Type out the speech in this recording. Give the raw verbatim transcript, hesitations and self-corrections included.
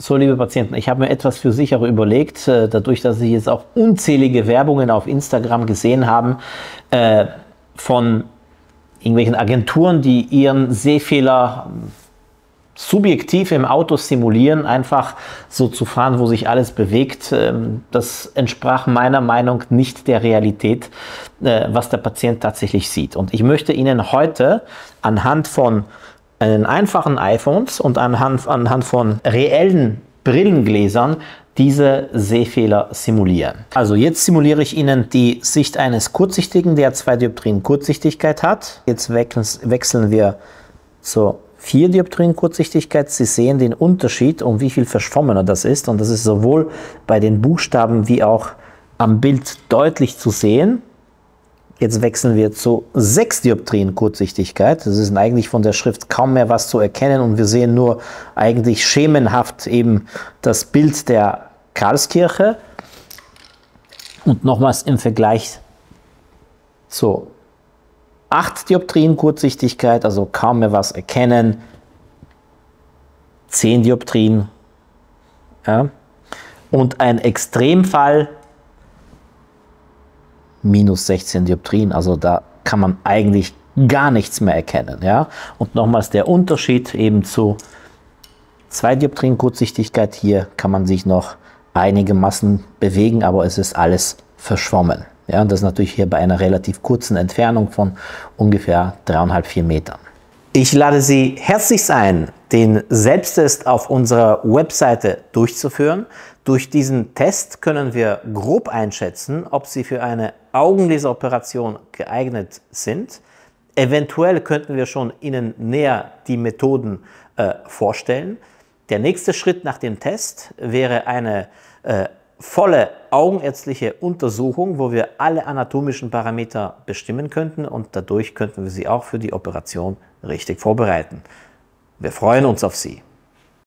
So, liebe Patienten, ich habe mir etwas für sicherer überlegt, äh, dadurch, dass Sie jetzt auch unzählige Werbungen auf Instagram gesehen haben, äh, von irgendwelchen Agenturen, die ihren Sehfehler subjektiv im Auto simulieren, einfach so zu fahren, wo sich alles bewegt. Das entsprach meiner Meinung nicht der Realität, was der Patient tatsächlich sieht. Und ich möchte Ihnen heute anhand von einen einfachen iPhones und anhand, anhand von reellen Brillengläsern diese Sehfehler simulieren. Also jetzt simuliere ich Ihnen die Sicht eines Kurzsichtigen, der zwei Dioptrien Kurzsichtigkeit hat. Jetzt wechseln wir zur vier Dioptrien Kurzsichtigkeit. Sie sehen den Unterschied, um wie viel verschwommener das ist. Und das ist sowohl bei den Buchstaben wie auch am Bild deutlich zu sehen. Jetzt wechseln wir zu sechs Dioptrien Kurzsichtigkeit. Das ist eigentlich von der Schrift kaum mehr was zu erkennen und wir sehen nur eigentlich schemenhaft eben das Bild der Karlskirche. Und nochmals im Vergleich zu acht Dioptrien Kurzsichtigkeit, also kaum mehr was erkennen. zehn Dioptrien. Ja. Und ein Extremfall minus sechzehn Dioptrien, also da kann man eigentlich gar nichts mehr erkennen. Ja? Und nochmals der Unterschied eben zu zwei Dioptrien Kurzsichtigkeit, hier kann man sich noch einigermaßen bewegen, aber es ist alles verschwommen. Ja? Und das natürlich hier bei einer relativ kurzen Entfernung von ungefähr dreieinhalb, vier Metern. Ich lade Sie herzlichst ein, den Selbsttest auf unserer Webseite durchzuführen. Durch diesen Test können wir grob einschätzen, ob Sie für eine Augenlaseroperation geeignet sind. Eventuell könnten wir schon Ihnen näher die Methoden äh, vorstellen. Der nächste Schritt nach dem Test wäre eine äh, volle augenärztliche Untersuchung, wo wir alle anatomischen Parameter bestimmen könnten und dadurch könnten wir Sie auch für die Operation richtig vorbereiten. Wir freuen uns auf Sie.